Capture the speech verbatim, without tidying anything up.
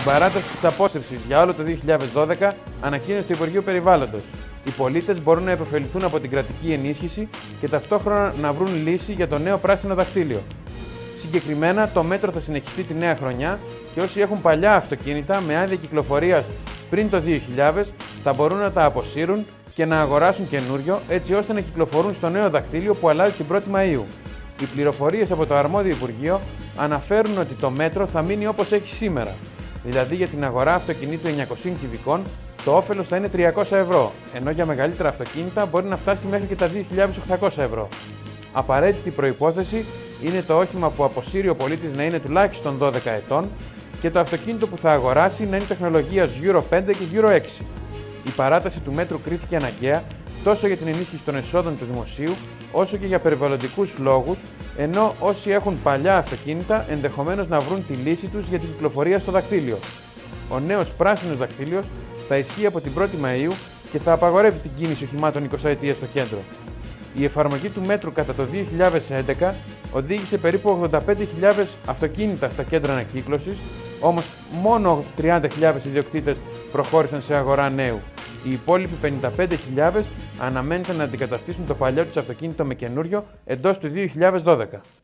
παράταση της απόσυρσης για όλο το δύο χιλιάδες δώδεκα ανακοίνωσε το Υπουργείο Περιβάλλοντος. Οι πολίτες μπορούν να επωφεληθούν από την κρατική ενίσχυση και ταυτόχρονα να βρουν λύση για το νέο πράσινο δακτύλιο. Συγκεκριμένα, το μέτρο θα συνεχιστεί τη νέα χρονιά και όσοι έχουν παλιά αυτοκίνητα με άδεια κυκλοφορίας πριν το δύο χιλιάδες θα μπορούν να τα αποσύρουν και να αγοράσουν καινούριο, έτσι ώστε να κυκλοφορούν στο νέο δακτύλιο που αλλάζει την πρώτη Μαΐου. Οι πληροφορίες από το αρμόδιο Υπουργείο αναφέρουν ότι το μέτρο θα μείνει όπως έχει σήμερα. Δηλαδή για την αγορά αυτοκινήτου εννιακόσια κυβικών το όφελος θα είναι τριακόσια ευρώ, ενώ για μεγαλύτερα αυτοκίνητα μπορεί να φτάσει μέχρι και τα δύο χιλιάδες οκτακόσια ευρώ. Απαραίτητη προϋπόθεση είναι το όχημα που αποσύρει ο πολίτης να είναι τουλάχιστον δώδεκα ετών και το αυτοκίνητο που θα αγοράσει να είναι τεχνολογίας Euro πέντε και Euro έξι. Η παράταση του μέτρου κρίθηκε αναγκαία τόσο για την ενίσχυση των εσόδων του δημοσίου, όσο και για περιβαλλοντικούς λόγους, ενώ όσοι έχουν παλιά αυτοκίνητα ενδεχομένως να βρουν τη λύση τους για την κυκλοφορία στο δακτύλιο. Ο νέος πράσινος δακτύλιος θα ισχύει από την πρώτη Μαΐου και θα απαγορεύει την κίνηση οχημάτων εικοσαετίας στο κέντρο. Η εφαρμογή του μέτρου κατά το δύο χιλιάδες έντεκα οδήγησε περίπου ογδόντα πέντε χιλιάδες αυτοκίνητα στα κέντρα ανακύκλωσης, όμως μόνο τριάντα χιλιάδες ιδιοκτήτες προχώρησαν σε αγορά νέου. Οι υπόλοιποι πενήντα πέντε χιλιάδες αναμένεται να αντικαταστήσουν το παλιό τους αυτοκίνητο με καινούριο εντός του δύο χιλιάδες δώδεκα.